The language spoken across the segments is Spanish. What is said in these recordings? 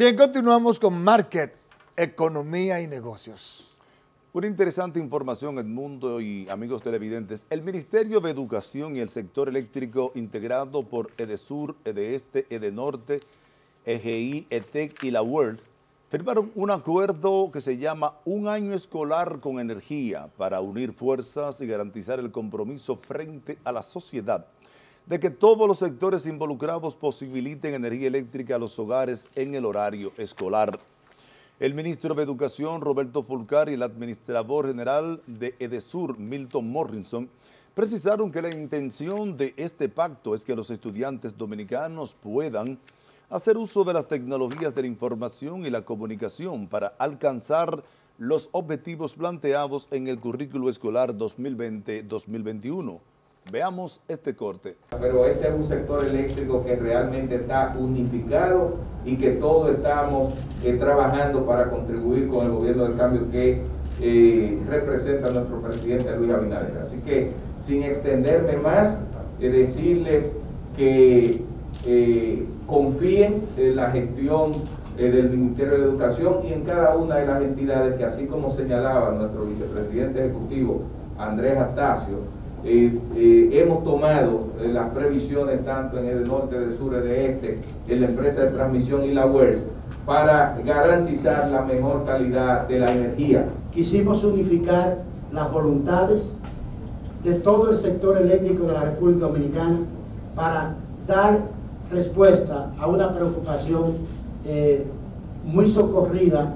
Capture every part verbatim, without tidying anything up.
Bien, continuamos con Market, Economía y Negocios. Una interesante información, Edmundo y amigos televidentes. El Ministerio de Educación y el sector eléctrico integrado por EDESUR, EDEESTE, EDENORTE, E G I, ETEC y la UERTS firmaron un acuerdo que se llama Un Año Escolar con Energía para unir fuerzas y garantizar el compromiso frente a la sociedad de que todos los sectores involucrados posibiliten energía eléctrica a los hogares en el horario escolar. El ministro de Educación, Roberto Fulcar, y el administrador general de EDESUR, Milton Morrison, precisaron que la intención de este pacto es que los estudiantes dominicanos puedan hacer uso de las tecnologías de la información y la comunicación para alcanzar los objetivos planteados en el currículo escolar dos mil veinte dos mil veintiuno. Veamos este corte. Pero este es un sector eléctrico que realmente está unificado y que todos estamos eh, trabajando para contribuir con el gobierno del cambio que eh, representa nuestro presidente Luis Abinader. Así que, sin extenderme más, eh, decirles que eh, confíen en la gestión eh, del Ministerio de Educación y en cada una de las entidades que, así como señalaba nuestro vicepresidente ejecutivo, Andrés Astacio, Eh, eh, hemos tomado eh, las previsiones tanto en EDENORTE, EDESUR, EDEESTE, en la empresa de transmisión y la UERTS para garantizar la mejor calidad de la energía. Quisimos unificar las voluntades de todo el sector eléctrico de la República Dominicana para dar respuesta a una preocupación eh, muy socorrida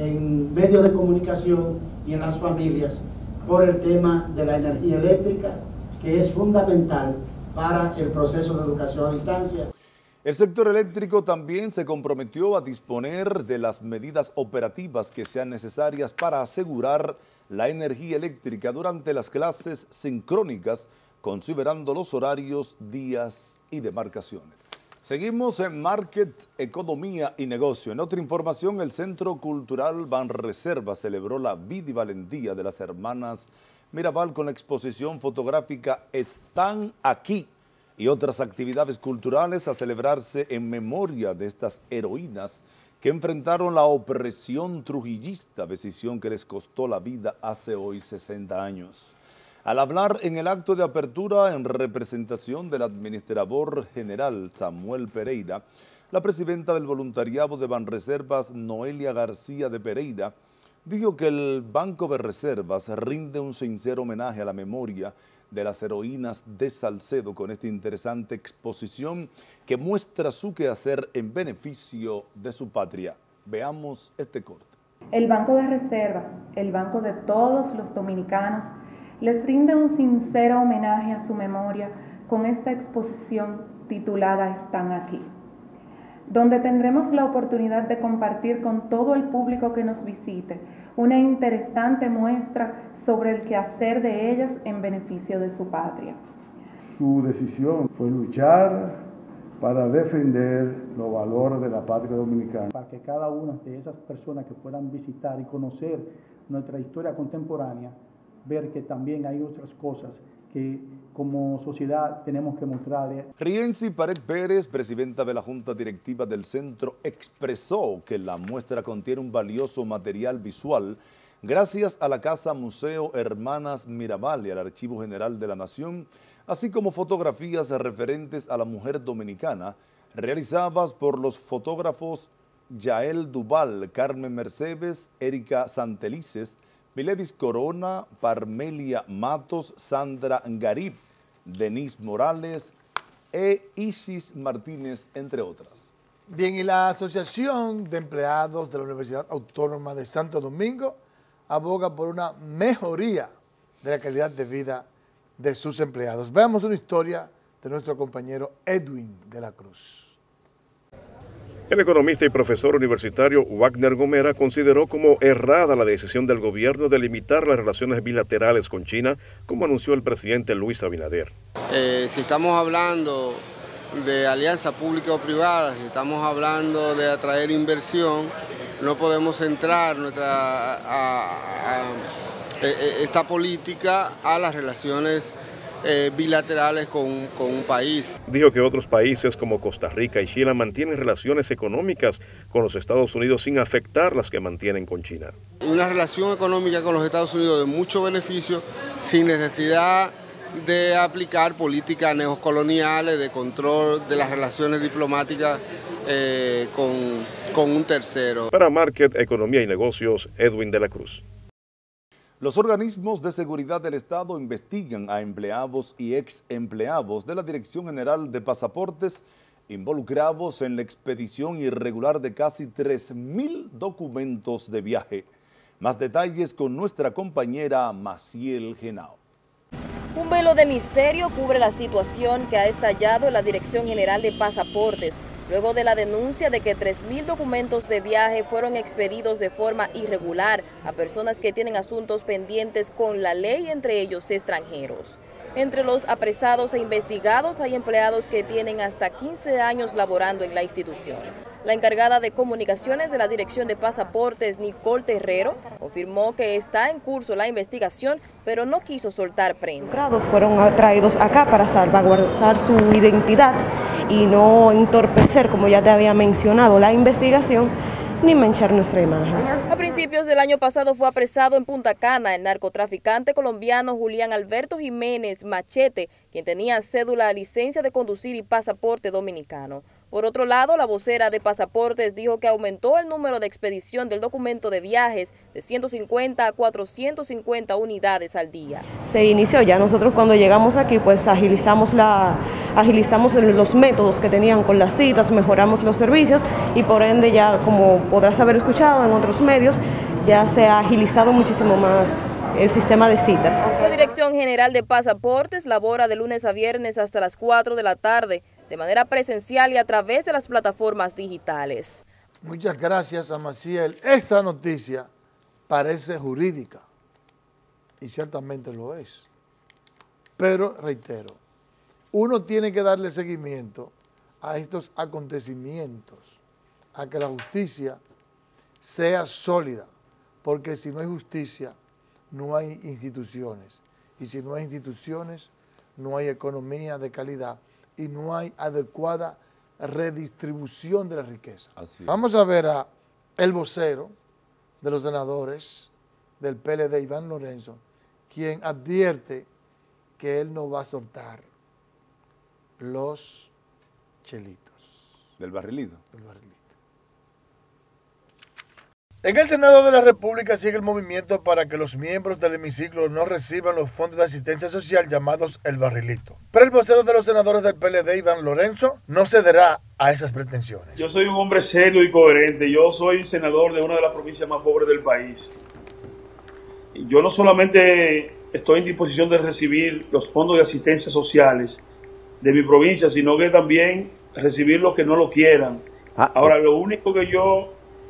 en medios de comunicación y en las familias por el tema de la energía eléctrica, que es fundamental para el proceso de educación a distancia. El sector eléctrico también se comprometió a disponer de las medidas operativas que sean necesarias para asegurar la energía eléctrica durante las clases sincrónicas, considerando los horarios, días y demarcaciones. Seguimos en Market, Economía y Negocio. En otra información, el Centro Cultural Banreservas celebró la vida y valentía de las hermanas Mirabal con la exposición fotográfica Están Aquí y otras actividades culturales a celebrarse en memoria de estas heroínas que enfrentaron la opresión trujillista, decisión que les costó la vida hace hoy sesenta años. Al hablar en el acto de apertura en representación del administrador general Samuel Pereira, la presidenta del voluntariado de Banreservas, Noelia García de Pereira, dijo que el Banco de Reservas rinde un sincero homenaje a la memoria de las heroínas de Salcedo con esta interesante exposición que muestra su quehacer en beneficio de su patria. Veamos este corte. El Banco de Reservas, el banco de todos los dominicanos, les rinde un sincero homenaje a su memoria con esta exposición titulada Están Aquí, donde tendremos la oportunidad de compartir con todo el público que nos visite una interesante muestra sobre el quehacer de ellas en beneficio de su patria. Su decisión fue luchar para defender los valores de la patria dominicana. Para que cada una de esas personas que puedan visitar y conocer nuestra historia contemporánea, ver que también hay otras cosas que como sociedad tenemos que mostrarle. Rienzi Pared Pérez, presidenta de la Junta Directiva del Centro, expresó que la muestra contiene un valioso material visual gracias a la Casa Museo Hermanas Mirabal y al Archivo General de la Nación, así como fotografías referentes a la mujer dominicana realizadas por los fotógrafos Yael Duval, Carmen Mercedes, Erika Santelices, Milevis Corona, Parmelia Matos, Sandra Garib, Denise Morales e Isis Martínez, entre otras. Bien, y la Asociación de Empleados de la Universidad Autónoma de Santo Domingo aboga por una mejoría de la calidad de vida de sus empleados. Veamos una historia de nuestro compañero Edwin de la Cruz. El economista y profesor universitario Wagner Gomera consideró como errada la decisión del gobierno de limitar las relaciones bilaterales con China, como anunció el presidente Luis Abinader. Eh, si estamos hablando de alianza pública o privada, si estamos hablando de atraer inversión, no podemos centrar nuestra, a, a, a, esta política a las relaciones eh, bilaterales con, con un país. Dijo que otros países como Costa Rica y Chile mantienen relaciones económicas con los Estados Unidos sin afectar las que mantienen con China. Una relación económica con los Estados Unidos de mucho beneficio, sin necesidad de aplicar políticas neocoloniales, de control de las relaciones diplomáticas eh, con, con un tercero. Para Market, Economía y Negocios, Edwin de la Cruz. Los organismos de seguridad del Estado investigan a empleados y ex empleados de la Dirección General de Pasaportes involucrados en la expedición irregular de casi tres mil documentos de viaje. Más detalles con nuestra compañera Maciel Genao. Un velo de misterio cubre la situación que ha estallado en la Dirección General de Pasaportes, luego de la denuncia de que tres mil documentos de viaje fueron expedidos de forma irregular a personas que tienen asuntos pendientes con la ley, entre ellos extranjeros. Entre los apresados e investigados hay empleados que tienen hasta quince años laborando en la institución. La encargada de comunicaciones de la Dirección de Pasaportes, Nicole Terrero, confirmó que está en curso la investigación, pero no quiso soltar prenda. Fueron traídos acá para salvaguardar su identidad y no entorpecer, como ya te había mencionado, la investigación ni manchar nuestra imagen. A principios del año pasado fue apresado en Punta Cana el narcotraficante colombiano Julián Alberto Jiménez Machete, quien tenía cédula, licencia de conducir y pasaporte dominicano. Por otro lado, la vocera de Pasaportes dijo que aumentó el número de expedición del documento de viajes de ciento cincuenta a cuatrocientas cincuenta unidades al día. Se inició ya, nosotros cuando llegamos aquí pues agilizamos, la, agilizamos los métodos que tenían con las citas, mejoramos los servicios y por ende ya, como podrás haber escuchado en otros medios, ya se ha agilizado muchísimo más el sistema de citas. La Dirección General de Pasaportes labora de lunes a viernes hasta las cuatro de la tarde, de manera presencial y a través de las plataformas digitales. Muchas gracias a Maciel. Esta noticia parece jurídica y ciertamente lo es. Pero, reitero, uno tiene que darle seguimiento a estos acontecimientos, a que la justicia sea sólida, porque si no hay justicia, no hay instituciones, y si no hay instituciones, no hay economía de calidad y no hay adecuada redistribución de la riqueza. Así Vamos a ver a el vocero de los senadores del P L D, Iván Lorenzo, quien advierte que él no va a soltar los chelitos. ¿Del barrilito? Del barrilito. En el Senado de la República sigue el movimiento para que los miembros del hemiciclo no reciban los fondos de asistencia social llamados el barrilito. Pero el vocero de los senadores del P L D, Iván Lorenzo, no cederá a esas pretensiones. Yo soy un hombre serio y coherente. Yo soy senador de una de las provincias más pobres del país. Yo no solamente estoy en disposición de recibir los fondos de asistencia sociales de mi provincia, sino que también recibir los que no lo quieran. Ahora, lo único que yo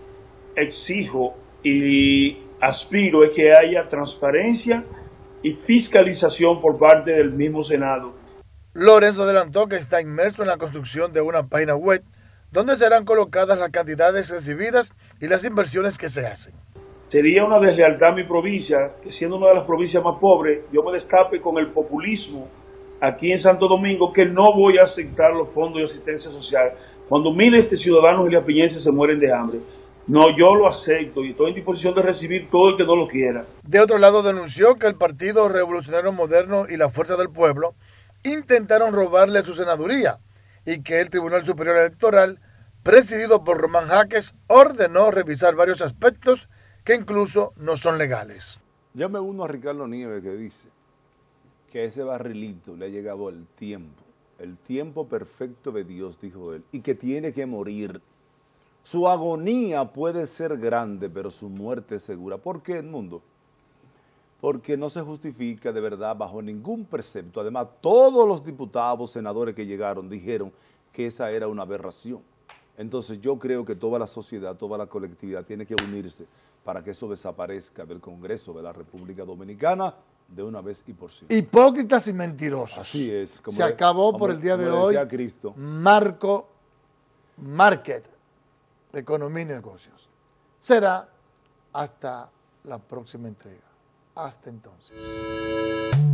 exijo y aspiro es que haya transparencia y fiscalización por parte del mismo Senado. Lorenzo adelantó que está inmerso en la construcción de una página web donde serán colocadas las cantidades recibidas y las inversiones que se hacen. Sería una deslealtad a mi provincia, que siendo una de las provincias más pobres, yo me destape con el populismo aquí en Santo Domingo, que no voy a aceptar los fondos de asistencia social cuando miles de ciudadanos iliapiñenses se mueren de hambre. No, yo lo acepto y estoy en disposición de recibir todo el que no lo quiera. De otro lado, denunció que el Partido Revolucionario Moderno y la Fuerza del Pueblo intentaron robarle su senaduría y que el Tribunal Superior Electoral, presidido por Román Jaques, ordenó revisar varios aspectos que incluso no son legales. Yo me uno a Ricardo Nieves, que dice que a ese barrilito le ha llegado el tiempo, el tiempo perfecto de Dios, dijo él, y que tiene que morir. Su agonía puede ser grande, pero su muerte es segura. ¿Por qué, Edmundo? Porque no se justifica de verdad bajo ningún precepto. Además, todos los diputados, senadores que llegaron dijeron que esa era una aberración. Entonces yo creo que toda la sociedad, toda la colectividad tiene que unirse para que eso desaparezca del Congreso de la República Dominicana de una vez y por siempre. Hipócritas y mentirosos. Así es. Como se acabó como, por el día de hoy. Cristo. Marco Market de Economía y Negocios. Será hasta la próxima entrega. Hasta entonces.